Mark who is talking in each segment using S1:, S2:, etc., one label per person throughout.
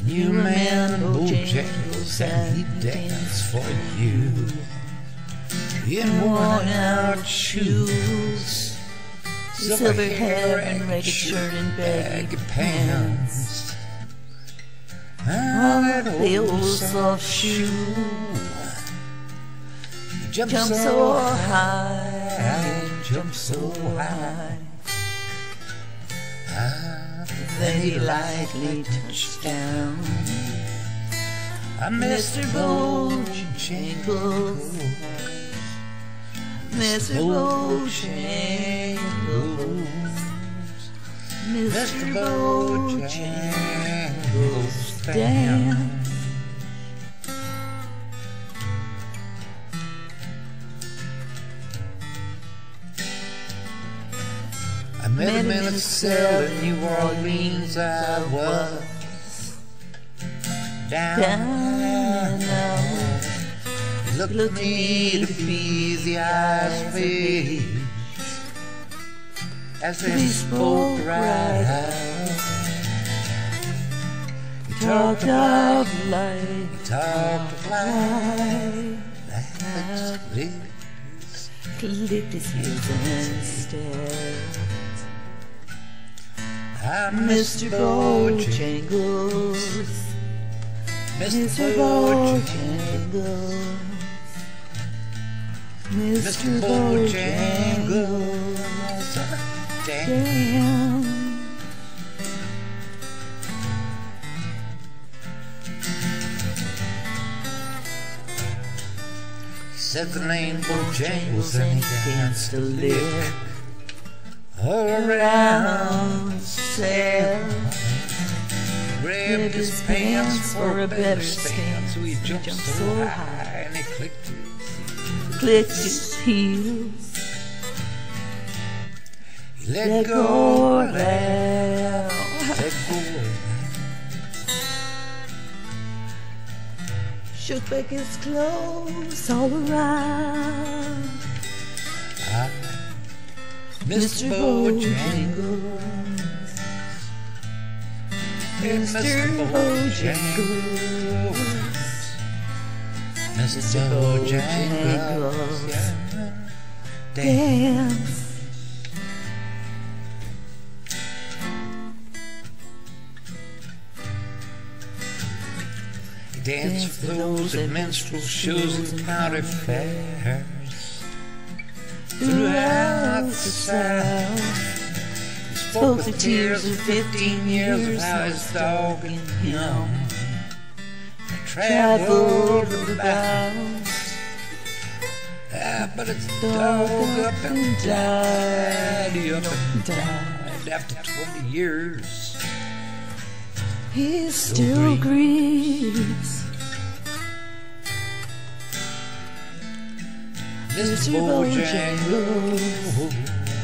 S1: And you man Bojangles, and he danced for you in worn-out shoes, silver hair and ragged shirt and baggy pants. Ah, the old soft shoe. You jump so high, jump so high. Then he lightly touched down. Mr. Bojangles, Mr. Bojangles, Mr. Bojangles, damn. I met him in a cell in New Orleans. I was down and out. He looked at me to be the eyes of age as he spoke right out. He talked of life, he talked of life. Clicked his heels and stared. Mr. Bojangles, Mr. Bojangles, Mr. Bojangles, damn. He said the name Bojangles and he danced a lick around himself, grabbed his pants for a better stance. So he jumped so high and he clicked his heels. He let go of that, let go of that. Shook back his clothes all around. Mr. Bojangles, Mr. Bojangles, Mr. Bojangles, dance. He danced for those at minstrel shows and county fairs throughout the South. He spoke with tears of 15 years of how his dog and him traveled about. But his dog up and died. He up and died after 20 years. He still grieves. Mr. Bojangles,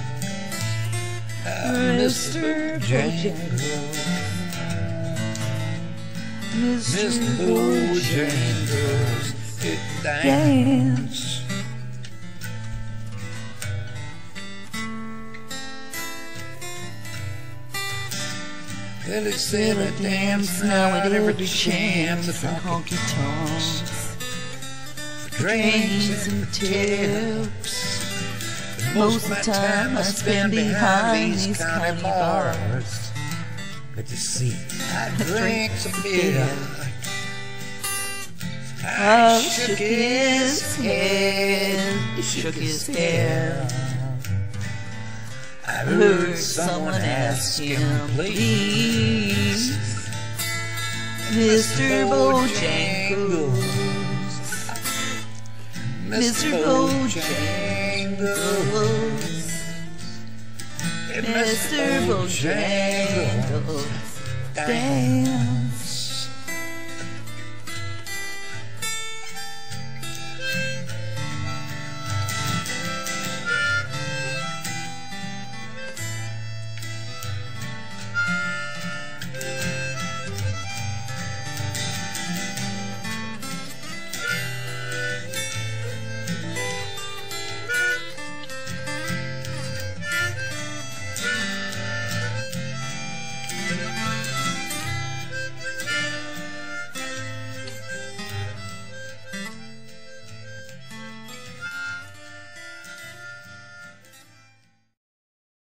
S1: Mr. Bojangles, Mr. Bojangles, dance. Well, he said I dance now at every chance of honky tonks, drinks and tips. But most of the time I spend behind these county bars. But you see, I drink some beer. I shook his head, he shook his head. I heard someone ask him, please, Mr. Bojangles, Mr. Bojangles, Mr. Bojangles, damn.